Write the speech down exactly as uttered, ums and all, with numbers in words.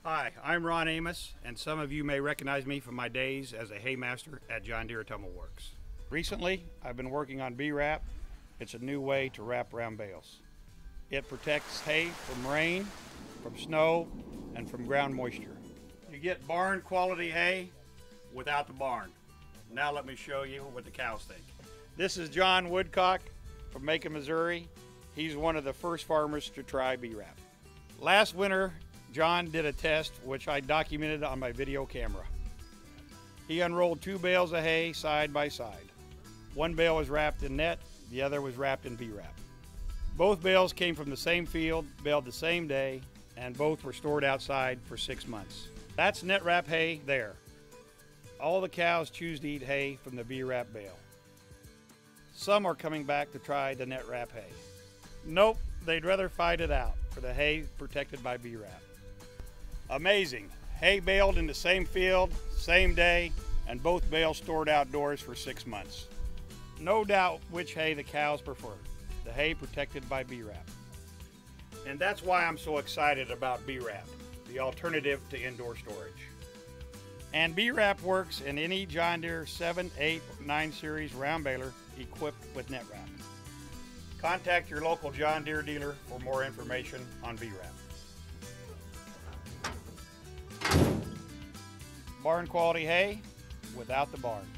Hi, I'm Ron Amos, and some of you may recognize me from my days as a haymaster at John Deere Tumble Works. Recently, I've been working on B-Wrap. It's a new way to wrap around bales. It protects hay from rain, from snow, and from ground moisture. You get barn quality hay without the barn. Now let me show you what the cows think. This is John Woodcock from Macon, Missouri. He's one of the first farmers to try B-Wrap. Last winter, John did a test which I documented on my video camera. He unrolled two bales of hay side by side. One bale was wrapped in net, the other was wrapped in B-Wrap. Both bales came from the same field, baled the same day, and both were stored outside for six months. That's net wrap hay there. All the cows choose to eat hay from the B-Wrap bale. Some are coming back to try the net wrap hay. Nope, they'd rather fight it out for the hay protected by B-Wrap. Amazing, hay baled in the same field, same day, and both bales stored outdoors for six months. No doubt which hay the cows prefer, the hay protected by B-Wrap. And that's why I'm so excited about B-Wrap, the alternative to indoor storage. And B-Wrap works in any John Deere seven, eight, nine series round baler equipped with net wrap. Contact your local John Deere dealer for more information on B-Wrap. Barn quality hay without the barn.